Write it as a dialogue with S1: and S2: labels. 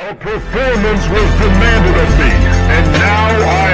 S1: A performance was demanded of me, and now I